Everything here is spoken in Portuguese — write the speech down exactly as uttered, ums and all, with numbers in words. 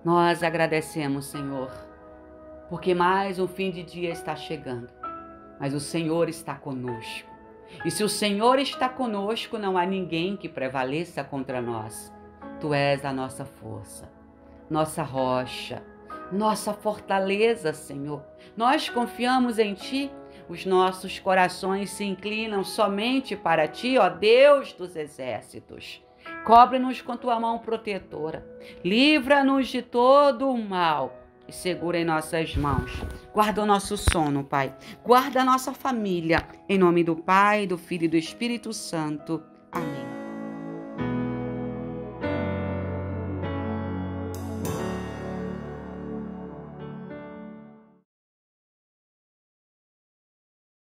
Nós agradecemos, Senhor, porque mais um fim de dia está chegando, mas o Senhor está conosco. E se o Senhor está conosco, não há ninguém que prevaleça contra nós. Tu és a nossa força, nossa rocha, nossa fortaleza, Senhor. Nós confiamos em Ti, os nossos corações se inclinam somente para Ti, ó Deus dos exércitos. Cobre-nos com Tua mão protetora, livra-nos de todo o mal e segura em nossas mãos. Guarda o nosso sono, Pai. Guarda a nossa família. Em nome do Pai, do Filho e do Espírito Santo. Amém.